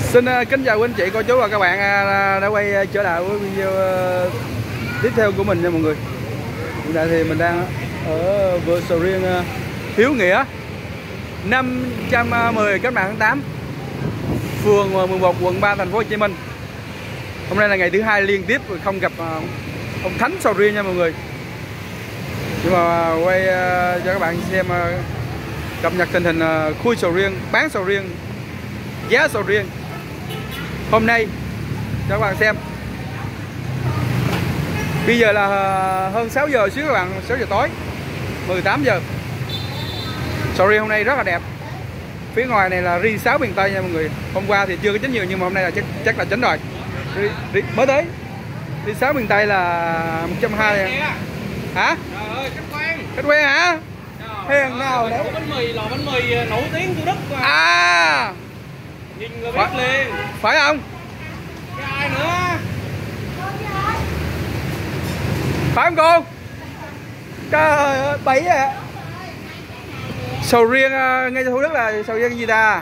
Xin kính chào quý anh chị, cô chú và các bạn đã quay trở lại với video tiếp theo của mình nha mọi người. Hiện tại thì mình đang ở vườn sầu riêng Hiếu Nghĩa 510 Cách mạng tháng 8, phường 11, quận 3, thành phố Hồ Chí Minh. Hôm nay là ngày thứ hai liên tiếp không gặp ông Thánh sầu riêng nha mọi người. Nhưng mà quay cho các bạn xem cập nhật tình hình khui sầu riêng, bán sầu riêng, giá sầu riêng hôm nay cho các bạn xem. Bây giờ là hơn 6 giờ xíu các bạn, 6 giờ tối, 18 giờ. Sầu riêng hôm nay rất là đẹp. Phía ngoài này là ri 6 miền Tây nha mọi người. Hôm qua thì chưa có chín nhiều nhưng mà hôm nay là chắc là chín rồi. Mới tới. Ri 6 miền Tây là 120 hả? Trời ơi, khách quen hả? Hèn nào đấy. Lò bánh mì nổi tiếng Thủ Đức mà. À, nhìn là biết liền. phải không? Cái ai nữa? Phải không cô? Trời ơi, bậy à. Sầu riêng ngay Thủ Đức là sầu riêng gì ta?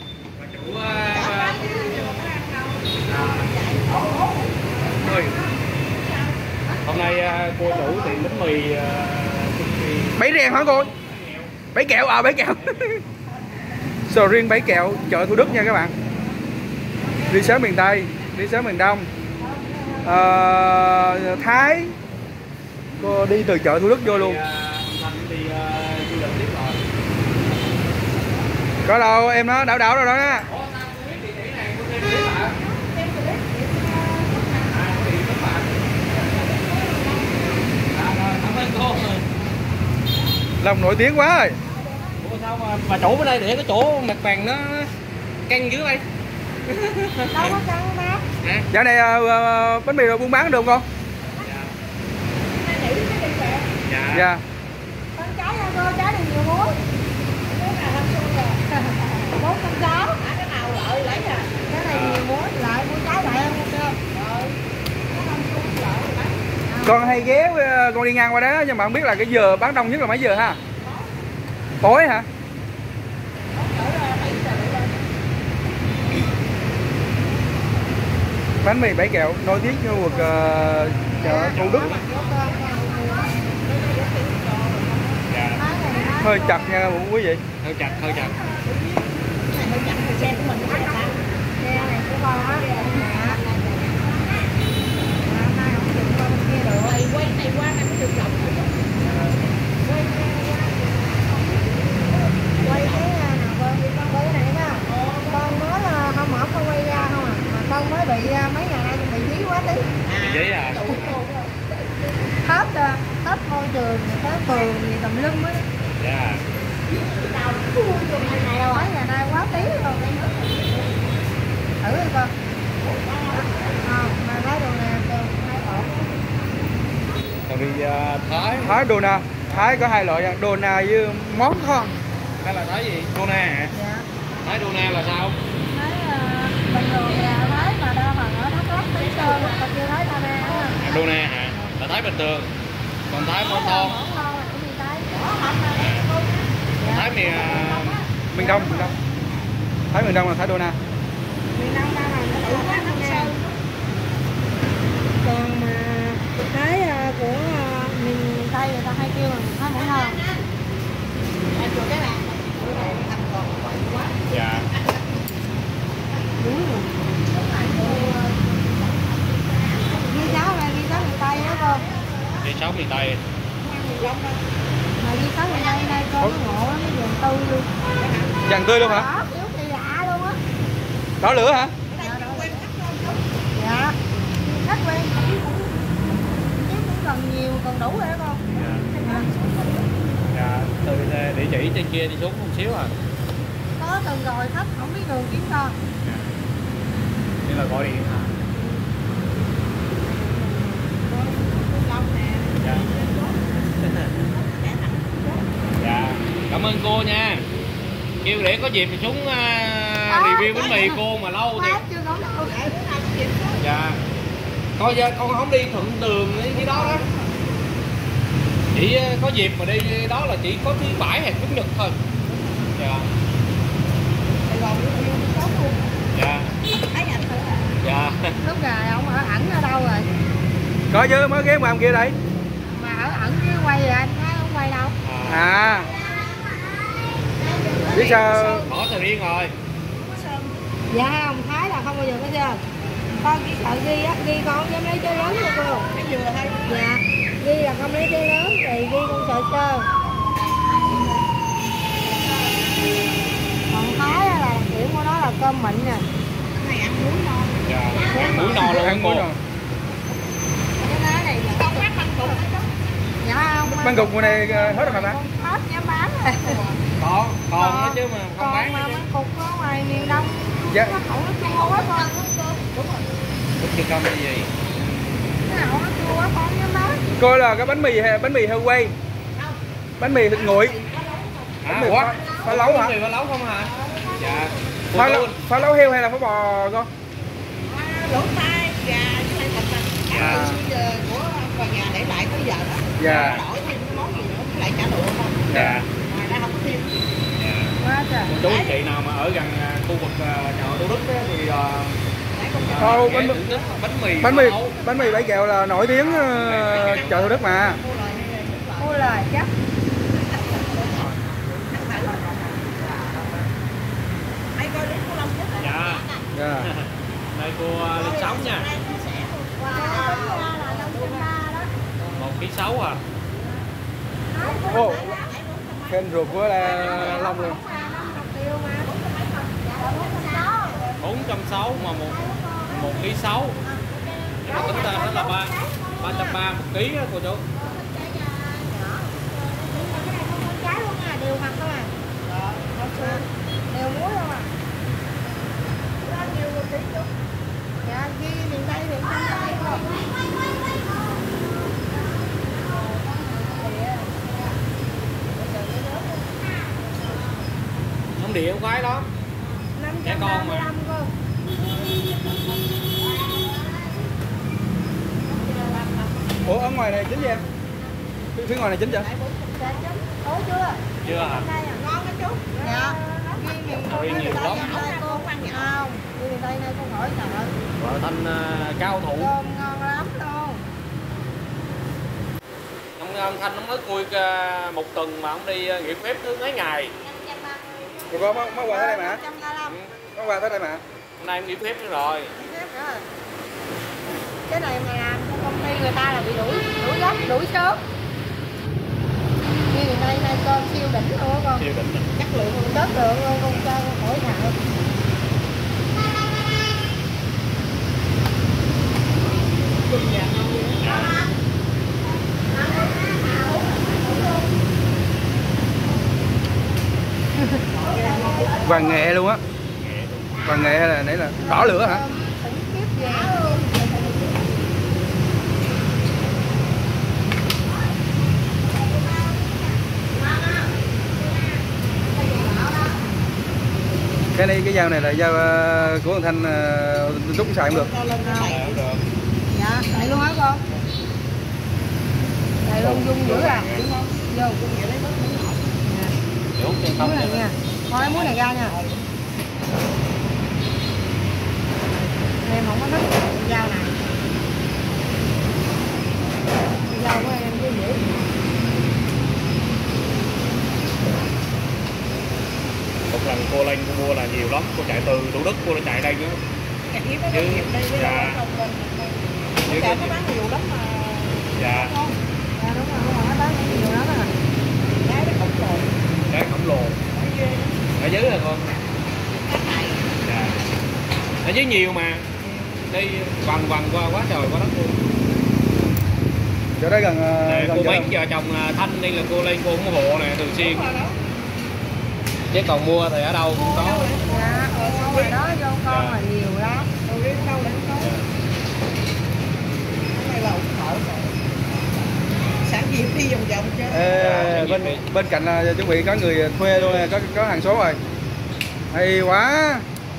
Hôm nay cô chủ tiệm bánh mì Bẫy rèn hả cô? Bẫy kẹo à, bẫy kẹo. Sầu riêng bẫy kẹo chợ Thủ Đức nha các bạn. Đi sớm miền Tây, đi sớm miền Đông, Thái. Cô đi từ chợ Thủ Đức vô luôn. Có đâu em, nó đảo rồi đó. Lòng nổi tiếng quá rồi. Ủa sao mà bà chủ bên đây để cái chỗ mặt bàn nó căng dưới đây? Đâu có căng má. Dạo này bánh mì rồi buôn bán được không? Dạ. Dạ. Con trái ra cô, trái này nhiều muối. Cái này 5 xu rồi. 460. Cái nào lợi lấy à? Cái này nhiều muối, lợi muối trái lại không chưa? Rồi. Có 5 xu lợi lấy. Con hay ghé, con đi ngang qua đó nhưng mà không biết là cái giờ bán đông nhất là mấy giờ ha? Tối hả? Bánh mì bẫy kẹo nổi tiếng như vực chợ Thủ Đức. Hơi chặt nha quý vị. Hơi chặt. Cái này hơi chặt thì xe của mình nó chặt á. Xe này của con á, mẹ. Hôm nay không được con kia được. Quay này qua này mới được rộng. Quay cái nào con cái này nha. Con mới không có quay ra không à. Mà con mới bị mấy ngày nay bị dí quá tí. Bị dí à? Hết môi trường, tới phường gì tùm lum á. Dạ. Này đâu mấy ngày nay quá tí rồi. Thử đi con. Mà lấy đồ nè, hai ổn. Còn đi Thái. Thái Dona. Thái có hai loại, Dona với món kho. Hay là Thái gì? Dona hả? Dạ. Thái Dona là sao? Thái bình thường là Thái mà đa phần ở Đắk Lắk, Tây Sơn, còn chưa Thái Dona á. Dona hả? Là Thái bình thường. Còn Thái món thon. Thái Miền Đông. Thái miền Đông là Thái Dona. Miền Đông ra là nó đủ quá Nam Sơn. Còn mà Thái của miền Tây người ta hay kêu là Thái Mẫu Ngon. Dạ. Ghi sáu này, ghi sáu miền Tây đó con. Đi 6 miền Tây. Mà ghi sáu miền Tây đây con nó ngộ lắm, nó vàng tươi luôn. Vàng tươi luôn hả? Đó, yếu kỳ lạ luôn á. Đỏ lửa hả? Dạ. Khách quen chứ cũng cần nhiều, còn đủ rồi đó con. Dạ. Từ địa chỉ trên kia đi xuống một xíu à. Có từng rồi, khách không biết đường kiếm con. Như là gọi điện hả? Dạ. Dạ. Cảm ơn cô nha. Kêu để có dịp thì xuống review bánh mì cô mà lâu thì. Dạ. Coi con không đi thuận đường cái đó đó. Chỉ có dịp mà đi đó là chỉ có thứ Bảy hay Chủ nhật thôi. Dạ. Dạ. Dạ. Lúc này ông ở ẩn ở đâu rồi? Có chứ, mới ghé ngoài kia đây. Mà ở ẩn chứ quay rồi anh thấy không quay đâu. À. Biết sao? Bỏ thời riêng rồi. Dạ ông Thái là không bao giờ có chưa? Con chỉ sợ ghi á, ghi con dám lấy chơi lớn nha cô. Em vừa thôi. Dạ. Ghi là không lấy chơi lớn thì ghi con sợ chơi. Còn Thái là kiểu của nó là cơm mịn nè. Này ăn muối non. Dạ. Muối non luôn. Ăn muối non. Cái này là không bánh cục. Dạ không. Bánh cục mùa này hết rồi mà ta? Hết dám bán rồi. Còn đó chứ mà không bán. Còn mà bánh cục ở ngoài miền Đông. Dạ. Nó khẩu nó chua quá con. Đúng rồi. Bánh chưa cơm là gì? Cái khẩu nó chua quá con dám bán. Coi là cái bánh mì heo quay. Bánh mì thịt nguội. À, quá. Phá lấu hả? Phá lấu không hả? Dạ. Phá lấu heo hay là phá bò con? Lỗ tai gà với thịt nè. Dạ. Giờ của bà nhà để lại tới giờ đó. Dạ. Đổi thêm cái món gì nữa lại chả lụa không? Dạ. Ngoài ra không có thêm. Dạ. Quá trời. Chú anh chị nào mà ở gần khu vực chợ Thủ Đức á, thì Không, bánh mì Bảy Kẹo là nổi tiếng chợ Thủ Đức mà. Mua lời chắc. Ai coi đến cô Long nhất á. dạ. Dạ. Đây cô Linh Sống nha. Wow. 1,6 kg à. Ồ, khen ruột của Long luôn. 460 mà 1,6 kg. Nhưng mà tính ra nó là 330 một ký á cô chú. Trái luôn à, đều mặt không à. Đều muối không à. Nhiều một tí chút. Dạ, ghi miền Tây thì không đây không. Không địa khoái đó. Trẻ con mà. Ủa ở ngoài này chín vậy em? Phía ngoài này chín chưa? Ủa chưa? Chưa hả? Ngon đó chú. Dạ. Riêng nhiều lắm. Cô ăn nhận không? Đi miền Tây này cô hỏi trời. Vợ Thanh cao thủ. Cơm ngon lắm luôn. Ông Thanh nó mới khui một tuần mà ông đi nghỉ phép thứ mấy ngày. Rồi có món quà tới đây mà. Món quà tới đây mà. Hôm nay em nghỉ phép nữa rồi. Cái này mà làm cho công ty người ta là bị đuổi gấp, đuổi sớm. Như người đây nay cơm siêu đỉnh luôn á con. Siêu đỉnh. Chất lượng luôn, chất lượng luôn con cho con khỏi thạo. Vàng nghệ luôn á. Vàng nghệ hay là nãy là đỏ lửa hả? Cái này cái dao này là dao của thằng Thanh rút xài cũng được. Dạ, này luôn hả con? Này luôn dung dữ à? Vô. Muối này nha. Thôi lấy muối này ra nha. Em không có thích cái dao này. Cái dao của em cứ dữ. Một lần cô lên cô mua là nhiều lắm, cô chạy từ Thủ Đức cô đã chạy đây nữa. Dạ. Chứ có bán nhiều lắm mà. Dạ. Dạ đúng rồi, nó bán nhiều lắm à. Giá nó khổng lồ. Giá khổng lồ. Ở dưới là con. Dạ. Ở dưới nhiều mà. Đi vòng qua quá trời quá đất luôn. Chỗ đây gần cô mấy vợ chồng Thanh đi là cô lên cô ủng hộ nè thường xuyên. Chứ còn mua thì ở đâu cũng có. Dạ, ở ngoài đó vô con là nhiều lắm. Đâu biết đâu để có. Cái này là ủng hộ rồi. Sản nghiệp đi vòng vòng chứ. Bên cạnh là chuẩn bị có người thuê luôn, có hàng số rồi. Hay quá.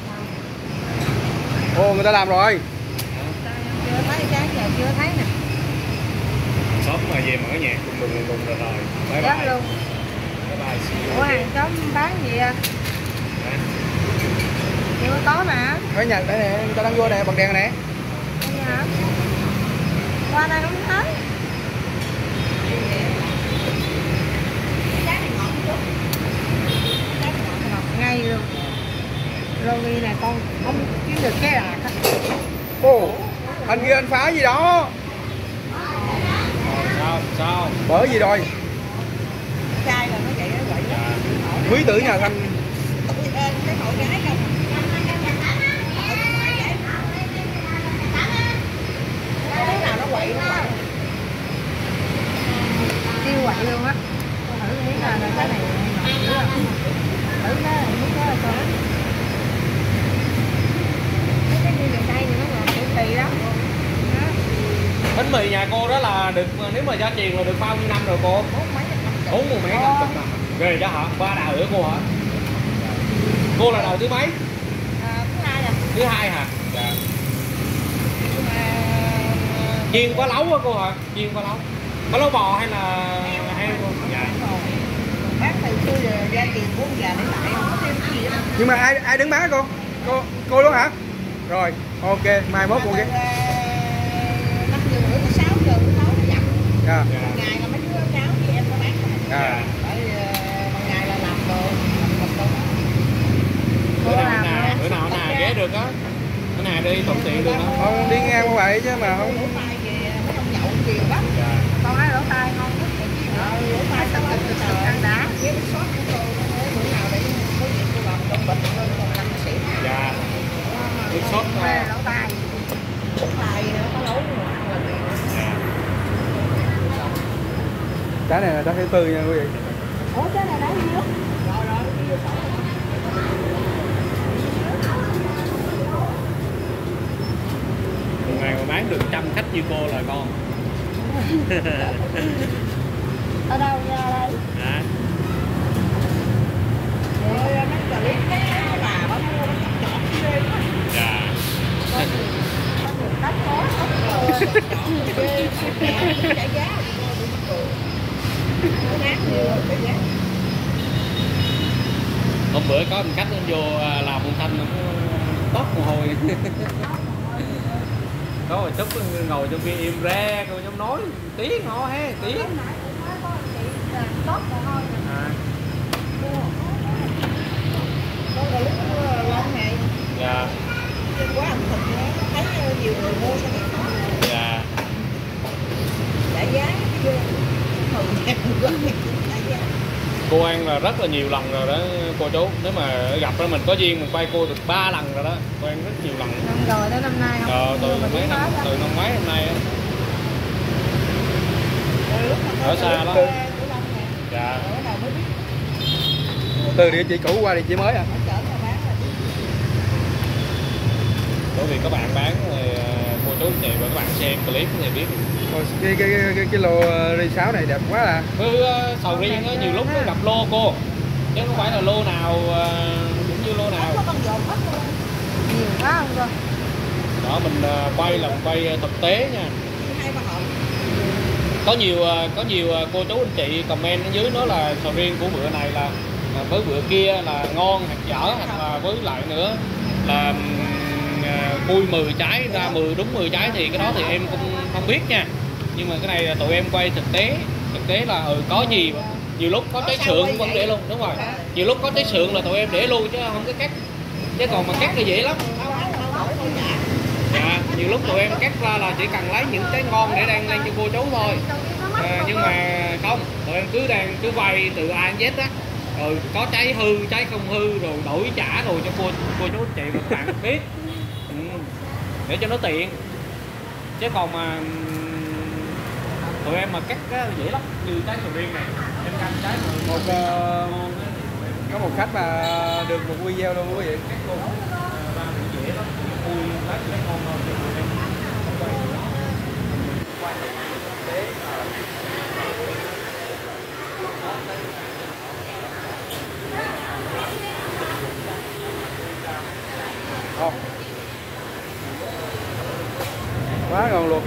Ồ, người ta làm rồi. Chưa thấy cái giờ chưa thấy nè. Sớm mà về mở nhạc đùng rồi. Bye bye. Luôn. Bye bye. Ủa hàng xóm bán gì à? Chiều tối mà. Ở nhà đây nè, người ta đang vô nè, bật đèn nè. Đây hả? Qua đây không thấy. Ngọt ngay luôn. Rogi này con không kiếm được cái lạc á. Ồ, anh kia anh phá gì đó. Sao? Bởi gì rồi? Trai là nó vậy nó quậy đó. Quý tử nhà Thanh. Cái hội gái không? Cái nào nó quậy nó quậy. Tiêu quậy luôn á. Thử miếng là cái này thử cái này miếng đó là sao? Cái như gần đây thì nó ngọt kỳ đó. Bánh mì nhà cô đó là được, nếu mà gia truyền là được bao nhiêu năm rồi cô? 40 mấy 50 năm. Ghê đó hả? 3 đời nữa cô hả? Cô là đời thứ mấy? Thứ hai à. Thứ hai hả? Dạ. Chiên có lấu á cô hả? Chiên có lấu. Có lấu bò hay là heo cô? Dạ. Bác thầy xưa giờ ra tiền 4 giờ để lại không có thêm gì đó. Nhưng mà ai đứng bán cô? Cô luôn hả? Rồi, ok, mai mốt cô ghé. 5 giờ rưỡi tới 6 giờ buổi tối nó dặn. Dạ. Ngày là mấy đứa cháu chị em có bán. Dạ. Bởi ban ngày là làm đồ. Bữa nào ghé được á. Bữa nào đi thuận tiện được á. Không đi ngang qua vậy chứ mà không. Lỗ tai kìa, mấy ông nhậu chiều lắm. Dạ. Con nói lỗ tai ngon nhất thì lỗ tai tao cực ăn đã. Với cái sốt của tôi bữa nào để có gì tôi làm đông bịch lên còn làm nó xỉu. Dạ. Nước sốt Lỗ tai. Lỗ tai nó có lấu mà ăn là bị. Trái này là trái thứ tư nha quý vị. Ủa trái này đấy nhiêu? Rồi đi vô sổ. Một ngày mà bán được 100 khách như cô là con. Ở đâu ra đây? Hả? Rồi mấy clip bà bác mua nó chọn ghê quá. Dạ. Có nhiều cách khó ghê trả giá Hôm bữa có một khách anh vô làm một thanh nó tóc mồ hôi. Có một chút ngồi trong kia im re cô giống nói tiếng họ he tiếng. À. Dạ. Quá ẩm thực thấy nhiều người mua sao biết nói. Dạ. Trả giá chưa? Cô ăn là rất là nhiều lần rồi đó cô chú. Nếu mà gặp đó mình có duyên mình quay cô được 3 lần rồi đó. Cô ăn rất nhiều lần. Năm rồi tới năm nay không? Từ năm mấy năm nay á. Ở xa lắm. Dạ. Từ địa chỉ cũ qua địa chỉ mới à? Bởi vì các bạn bán thì cô chú chị và các bạn xem clip thì biết. Cái lô ri 6 này đẹp quá à. Cứ sầu riêng á nhiều lúc nó gặp lô cô. Chứ không phải là lô nào cũng như lô nào. Nhiều quá không cơ? Đó mình quay là mình quay thực tế nha. Có nhiều cô chú anh chị comment ở dưới nói là sầu riêng của bữa này là với bữa kia là ngon hoặc dở, hoặc là với lại nữa là khui 10 trái ra đúng 10 trái thì cái đó thì em cũng không biết nha. Nhưng mà cái này là tụi em quay thực tế là có gì nhiều lúc có trái sượng vẫn để luôn, đúng rồi. Nhiều lúc có trái sượng là tụi em để luôn chứ không có cắt, chứ còn mà cắt thì dễ lắm. Dạ, nhiều lúc tụi em cắt ra là chỉ cần lấy những trái ngon để đăng lên cho cô chú thôi. Nhưng mà không, tụi em cứ quay từ A đến Z á, rồi có trái hư, trái không hư rồi đổi trả rồi cho cô chú chị và các bạn biết. Để cho nó tiện. Chứ còn mà tụi em mà cắt á dễ lắm, như trái sầu riêng này em canh trái Có một khách mà được một video luôn quý vị. cắt luôn ra cũng dễ lắm, khui lấy trái ngon hơn thì tụi em quay thực tế. Quá ngon luôn.